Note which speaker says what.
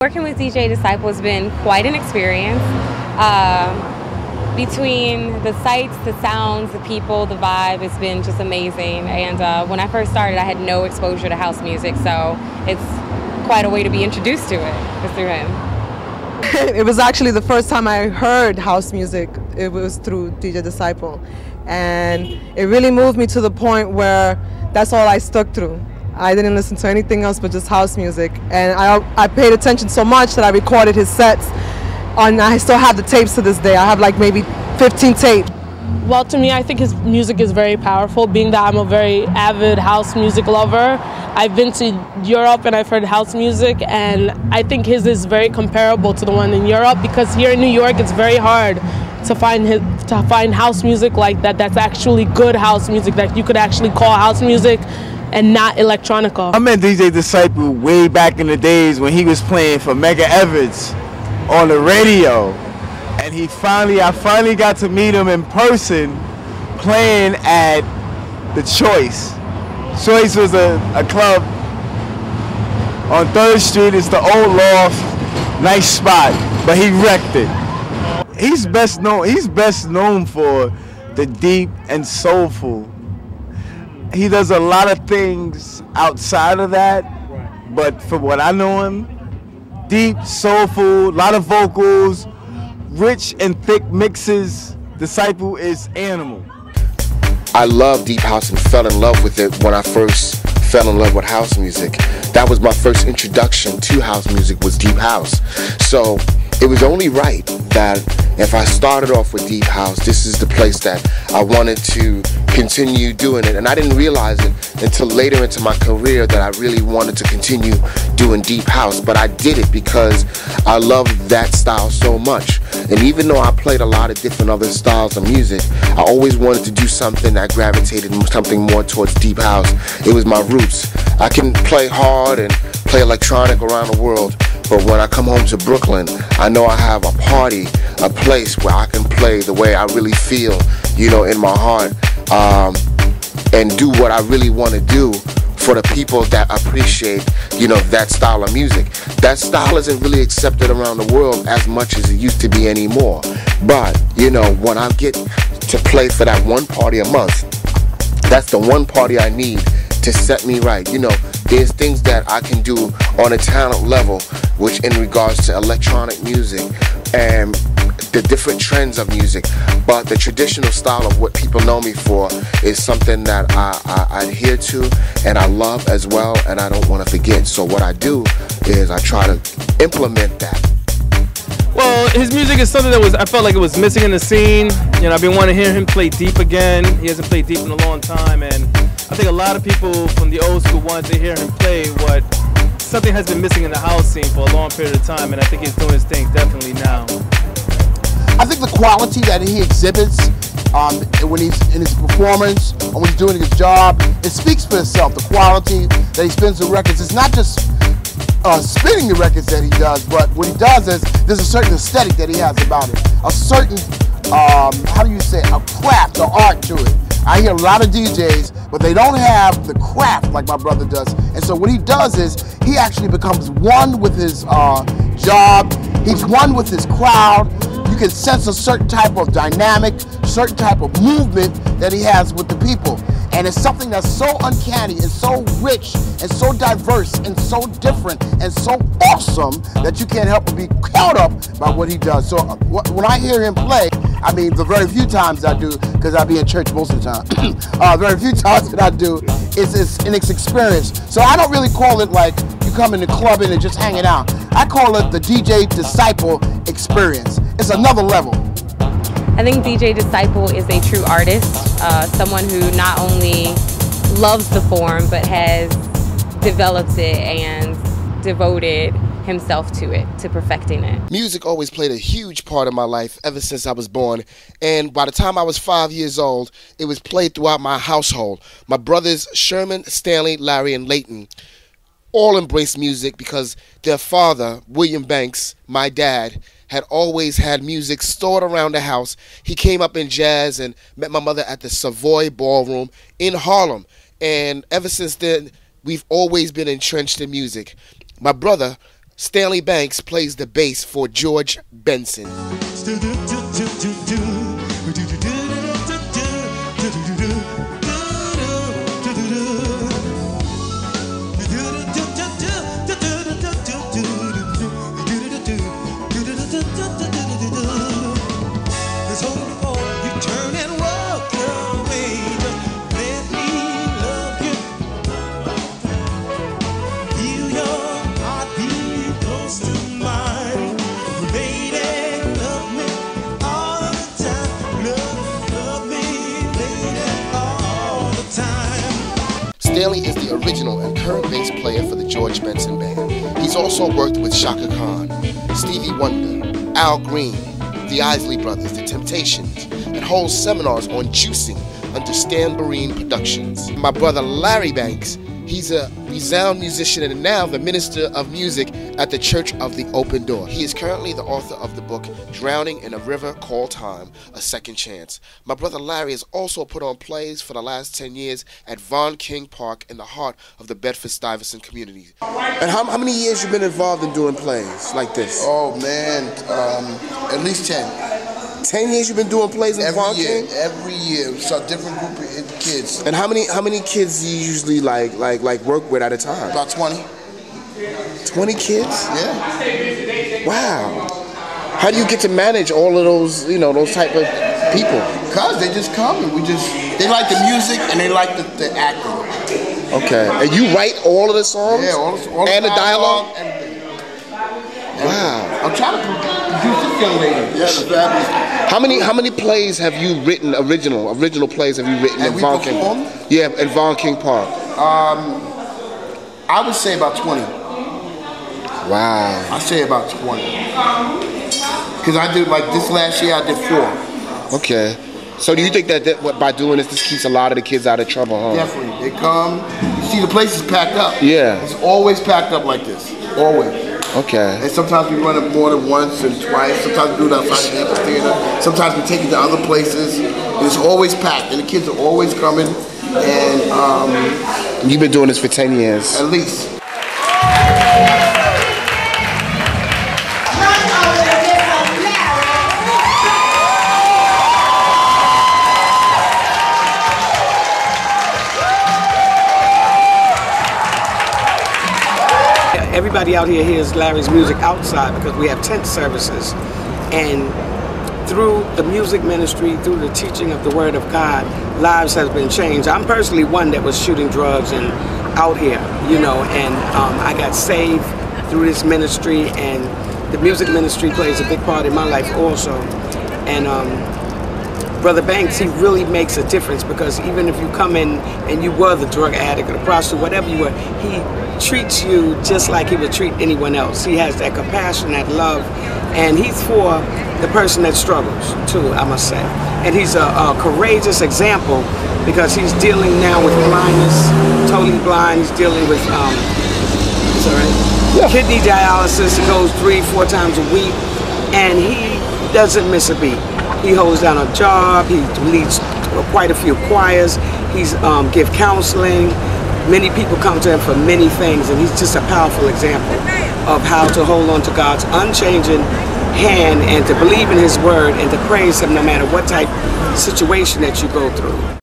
Speaker 1: Working with DJ Disciple has been quite an experience. Between the sights, the sounds, the people, the vibe, it's been just amazing. And when I first started, I had no exposure to house music, so it's quite a way to be introduced to it, just through him.
Speaker 2: It was actually the first time I heard house music. It was through DJ Disciple. And it really moved me to the point where that's all I stuck through. I didn't listen to anything else but just house music. And I paid attention so much that I recorded his sets. And I still have the tapes to this day. I have like maybe 15 tapes.
Speaker 3: Well, to me, I think his music is very powerful, being that I'm a very avid house music lover. I've been to Europe and I've heard house music, and I think his is very comparable to the one in Europe, because here in New York it's very hard to find house music like that, that's actually good house music, that you could actually call house music and not electronica.
Speaker 4: I met DJ Disciple way back in the days when he was playing for Mega Evans on the radio, and I finally got to meet him in person playing at the Choice. Choice was a club on 3rd Street. It's the old loft, nice spot, but he wrecked it. He's best known for the deep and soulful. He does a lot of things outside of that, but for what I know him, deep, soulful, a lot of vocals, rich and thick mixes. Disciple is animal.
Speaker 5: I love deep house and fell in love with it when I first fell in love with house music. That was my first introduction to house music, was deep house. So it was only right that if I started off with deep house, this is the place that I wanted to continue doing it. And I didn't realize it until later into my career that I really wanted to continue doing deep house. But I did it because I loved that style so much. And even though I played a lot of different other styles of music, I always wanted to do something that gravitated something more towards deep house. It was my roots. I can play hard and play electronic around the world, but when I come home to Brooklyn, I know I have a party, a place where I can play the way I really feel, you know, in my heart, and do what I really want to do for the people that appreciate, you know, that style of music. That style isn't really accepted around the world as much as it used to be anymore. But, you know, when I get to play for that one party a month, that's the one party I need to set me right. You know, there's things that I can do on a talent level, which in regards to electronic music and the different trends of music, but the traditional style of what people know me for is something that I adhere to and I love as well, and I don't want to forget. So what I do is I try to implement that.
Speaker 6: Well, his music is something that I felt like it was missing in the scene. You know, I've been wanting to hear him play deep again. He hasn't played deep in a long time, and I think a lot of people from the old school wanted to hear him play what something has been missing in the house scene for a long period of time, and I think he's doing his thing definitely now.
Speaker 7: I think the quality that he exhibits when he's in his performance and when he's doing his job, it speaks for itself. The quality that he spins the records, it's not just spinning the records that he does, but what he does is there's a certain aesthetic that he has about it, a certain how do you say, a craft or art to it. I hear a lot of DJs, but they don't have the craft like my brother does. And so what he does is he actually becomes one with his job. He's one with his crowd. You can sense a certain type of dynamic, certain type of movement that he has with the people. And it's something that's so uncanny and so rich and so diverse and so different and so awesome that you can't help but be caught up by what he does. So when I hear him play, I mean, the very few times I do, because I be in church most of the time, very few times that I do, it's an experience. So I don't really call it like you come in the club and just hanging out. I call it the DJ Disciple experience. It's another level.
Speaker 1: I think DJ Disciple is a true artist, someone who not only loves the form, but has developed it and devoted himself to it, to perfecting it.
Speaker 5: Music always played a huge part of my life ever since I was born, and by the time I was 5 years old, it was played throughout my household. My brothers Sherman, Stanley, Larry, and Leighton all embraced music because their father, William Banks, my dad, had always had music stored around the house. He came up in jazz and met my mother at the Savoy Ballroom in Harlem. And ever since then, we've always been entrenched in music. My brother Stanley Banks plays the bass for George Benson. Stanley is the original and current bass player for the George Benson Band. He's also worked with Shaka Khan, Stevie Wonder, Al Green, the Isley Brothers, the Temptations, and holds seminars on juicing under Stanley Productions. My brother Larry Banks, he's a renowned musician and now the minister of music at the Church of the Open Door. He is currently the author of the book Drowning in a River Called Time, A Second Chance. My brother Larry has also put on plays for the last 10 years at Von King Park in the heart of the Bedford-Stuyvesant community. And how many years you been involved in doing plays like this?
Speaker 7: Oh man, at least 10.
Speaker 5: 10 years you've been doing plays in Von King?
Speaker 7: Every year, it's a different group of kids.
Speaker 5: And how many kids do you usually like work with at a time?
Speaker 7: About 20.
Speaker 5: 20 kids?
Speaker 7: Yeah.
Speaker 5: Wow. How do you get to manage all of those, those type of people?
Speaker 7: Cause they just come and they like the music and they like the acting.
Speaker 5: Okay. And you write all of the songs?
Speaker 7: Yeah, all
Speaker 5: and the dialogue?
Speaker 7: Everything.
Speaker 5: Wow.
Speaker 7: I'm trying to produce this young lady. Yeah, the fabulous.
Speaker 5: How many plays have you written, original plays have you written in Von King? Yeah, in Von King Park.
Speaker 7: I would say about 20.
Speaker 5: Wow.
Speaker 7: I say about 20. Because I did, like this last year, I did 4.
Speaker 5: Okay. So do you think that by doing this keeps a lot of the kids out of trouble, huh?
Speaker 7: Definitely. They come, you see the place is packed up.
Speaker 5: Yeah.
Speaker 7: It's always packed up like this. Always.
Speaker 5: Okay.
Speaker 7: And sometimes we run it more than once and twice. Sometimes we do it outside the amphitheater. Sometimes we take it to other places. And it's always packed. And the kids are always coming. And
Speaker 5: you've been doing this for 10 years.
Speaker 7: At least.
Speaker 8: Everybody out here hears Larry's music outside because we have tent services, and through the music ministry, through the teaching of the Word of God, lives have been changed. I'm personally one that was shooting drugs and out here, and I got saved through this ministry, and the music ministry plays a big part in my life also. And Brother Banks, he really makes a difference, because even if you come in and you were the drug addict or the prostitute, whatever you were, he treats you just like he would treat anyone else. He has that compassion, that love, and he's for the person that struggles too, I must say. And he's a courageous example, because he's dealing now with blindness, totally blind. He's dealing with kidney dialysis. He goes 3-4 times a week, and he doesn't miss a beat. He holds down a job. He leads quite a few choirs. He's give counseling. Many people come to him for many things, and he's just a powerful example of how to hold on to God's unchanging hand and to believe in His Word and to praise Him no matter what type of situation that you go through.